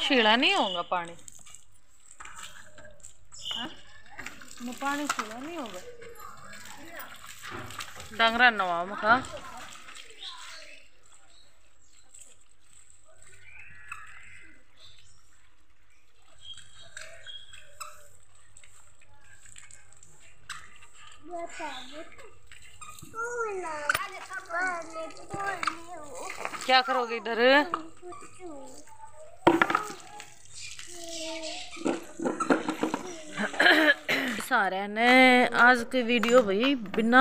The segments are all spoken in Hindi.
छीला नहीं होगा पानी, हाँ? पानी छीला नहीं होगा। डंगरा नवा मखा क्या करोगे इधर? सारे ने आज की वीडियो भाई बिना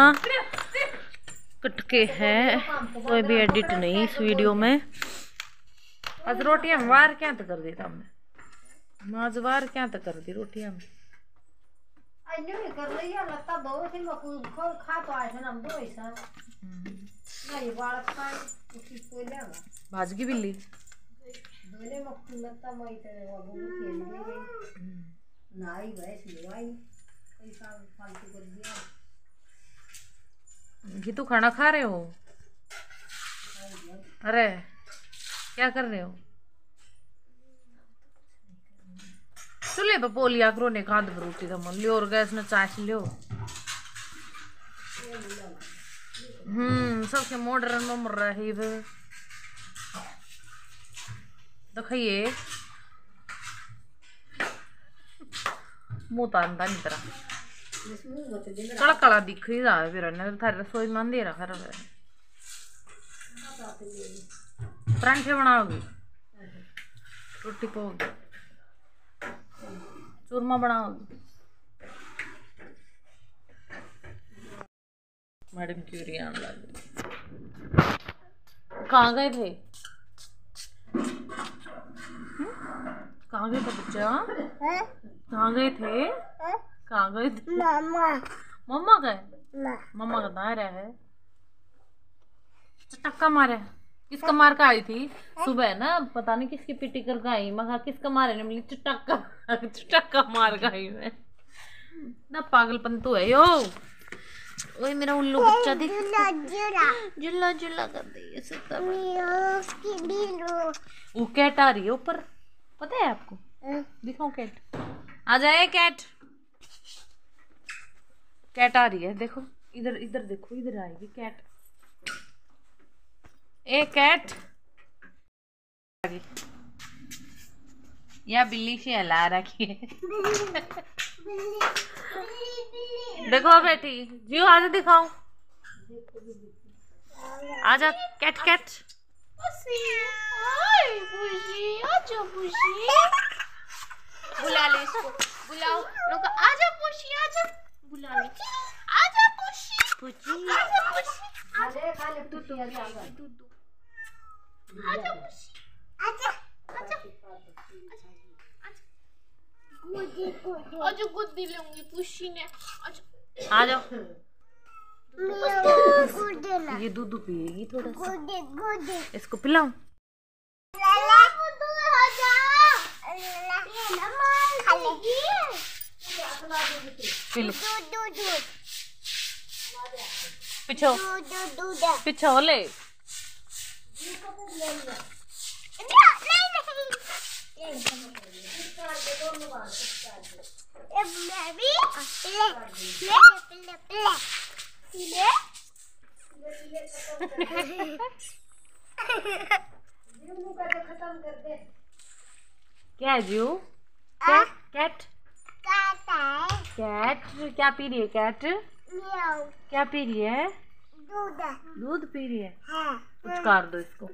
कटके है, कोई भी एडिट नहीं इस वीडियो में। आज रोटियां वार क्या तो कर दी हमने, आज वार क्या तो कर दी रोटियां में। भाजगी बिल्ली ये तो खाना खा रहे हो? अरे क्या कर रहे हो? चले पोलिया करो ने खाद रोटी का मन लियो और गैस ने चाश लियो। सबसे मॉडर्न में मर रहा है इधर दिखाइए मुँह तानता नहीं तरह कड़ा कड़ा दिख ही रहा है। फिर थारी रसोई में अंधेरा खराब है। परांठे बनाओगी, रोटी पाओगी, चूरमा बनाओगी। मैडम क्यूरी आने लगी। कहाँ गए थे? कहाँ गए थे बच्चा? कहाँ गए थे? कहाँ गए थे? मम्मा गए? मम्मा का दायरा है। टक्का मारे किसका मार का आई थी सुबह ना, पता नहीं किसकी पिटी कर आई। मैं किसका मारे ने मिली चटक्का मार गई मैं ना। पागलपन तो है यो। ओए मेरा उल्लू बच्चा देख जुल्ला जुल्ला कर दे वो कैट आ रही है ऊपर, पता है आपको? दिखाओ कैट, आ जाए कैट। कैट आ रही है देखो, इधर इधर देखो, इधर आएगी कैट। ए कैट या बिल्ली से हिला रखी है। देखो बेटी जियो आजा दिखाओ, आजा कैट कैट। बुला ले इसको, बुलाओ लोग, आजा पुशी आजा, बुला ले आजा पुशी पुशी आजा पुशी आजा खा ले दूध आजा पुशी आजा आजा आजा गुद्दी लूंगी पुशी ने। आ जाओ ये दूध पिएगी थोड़ा सा, इसको पिलाऊं? पिछो पिछो ले क्या जीव? कैट कैट क्या पी रही है? कैट क्या पी रही है? दूध पी रही है। कुछ कर दो इसको।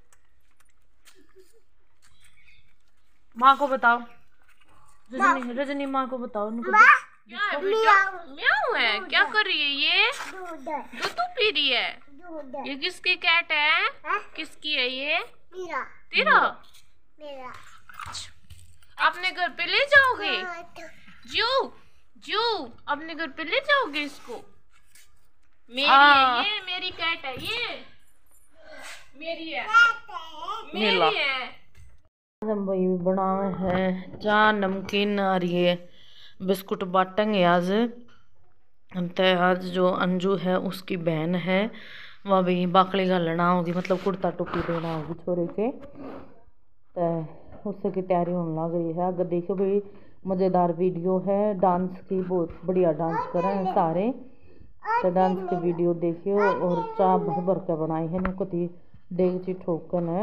माँ को बताओ, रजनी रजनी माँ को बताओ उनको। म्याऊ है, क्या कर रही है ये? दूध पी रही है। ये किसकी कैट है? किसकी है ये? तेरा? अपने घर पे ले जाओगे? जू जू अपने घर पे ले जाओगे इसको? मेरी है ये, मेरी कैट है ये, मेरी है, मेरी है। हम भाई बनाए हैं चार नमकीन और ये बिस्कुट बांटेंगे आज। आज जो अंजू है उसकी बहन है, वह भी बाकड़ी घालना होगी, मतलब कुर्ता टोपी देना होगी छोरे के। तो उससे की तैयारी होने लग रही है। अगर देखो भाई मज़ेदार वीडियो है डांस की, बहुत बढ़िया डांस कर रहे हैं सारे। तो डांस की वीडियो देखियो और चाह भर भर के बनाई है नु कति डेगची ठोकन है।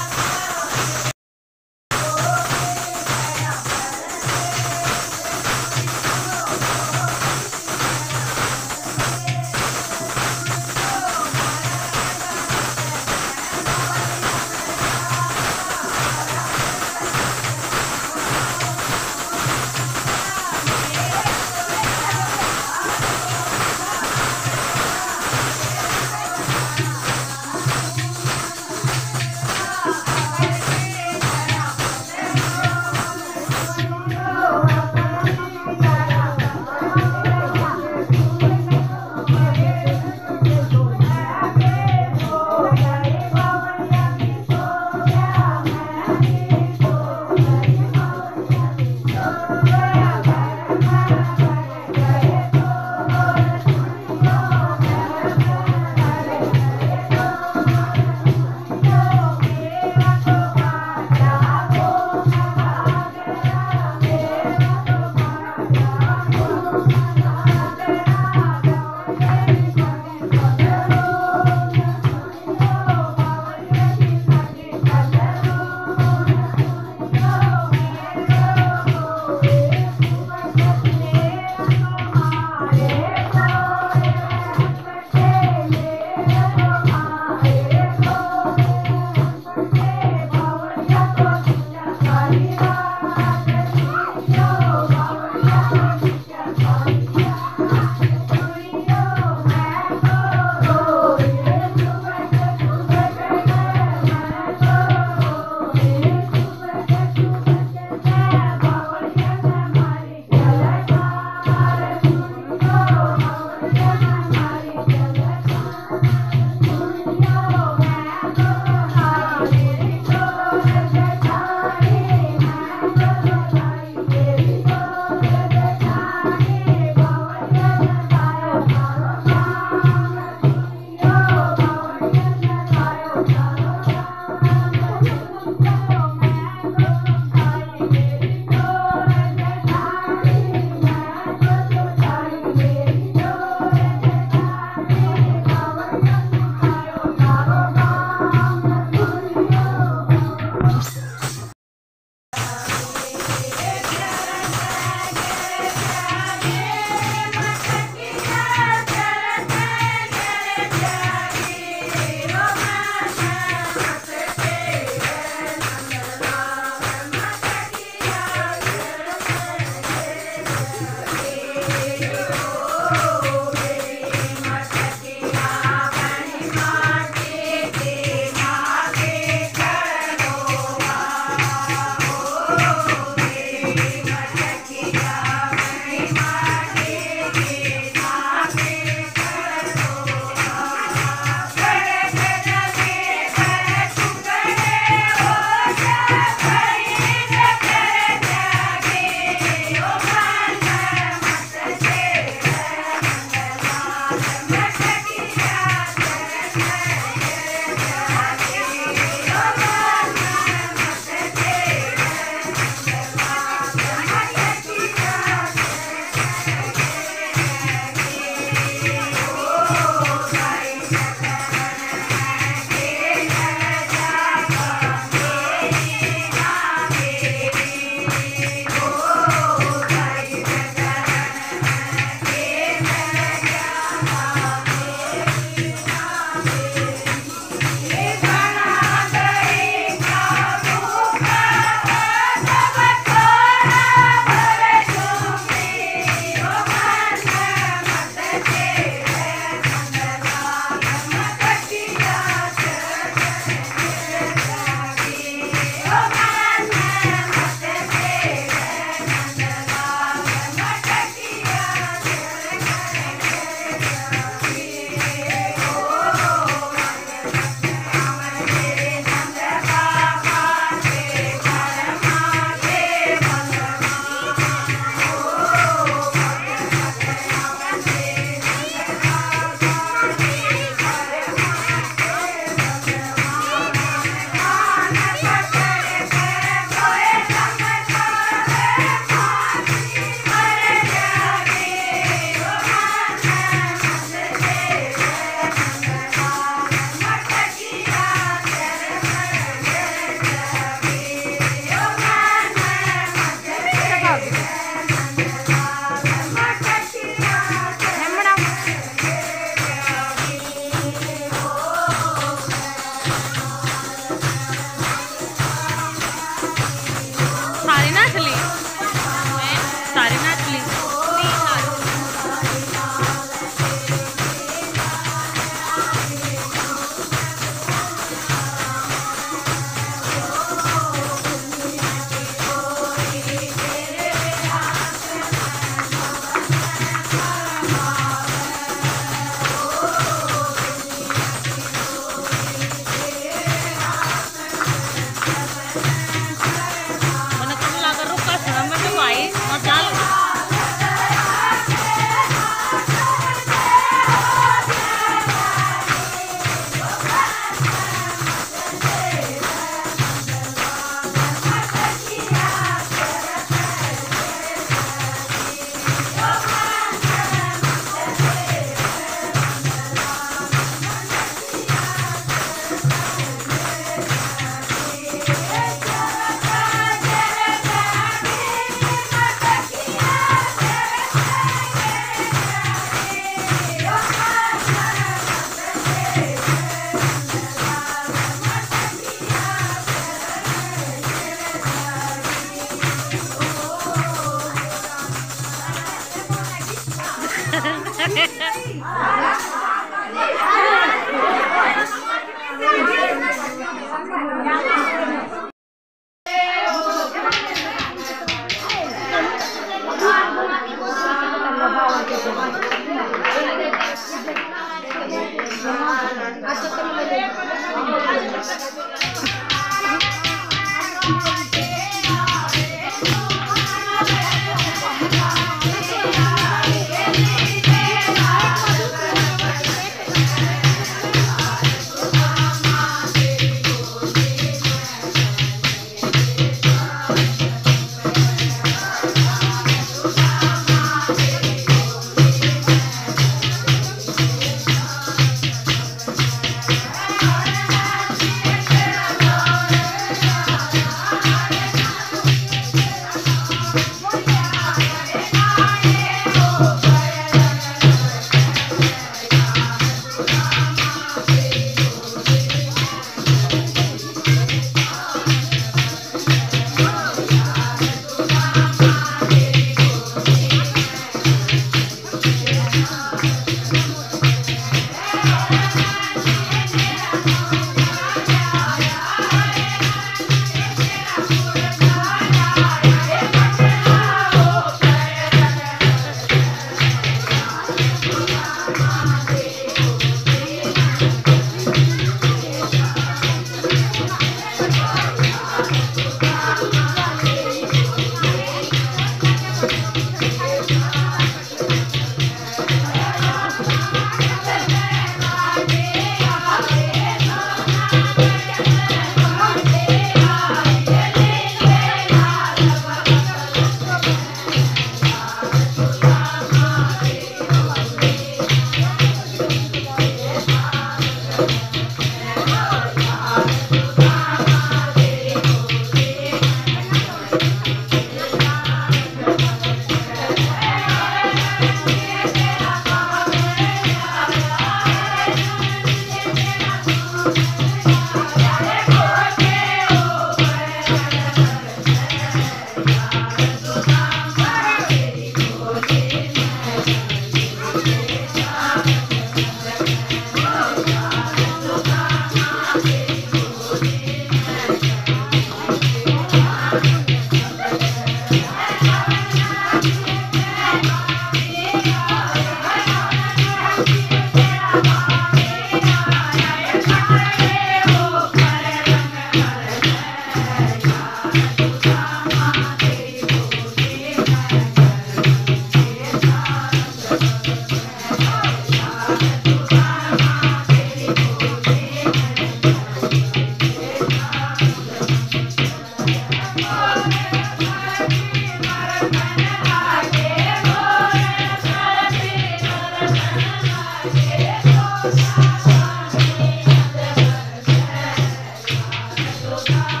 Yoga.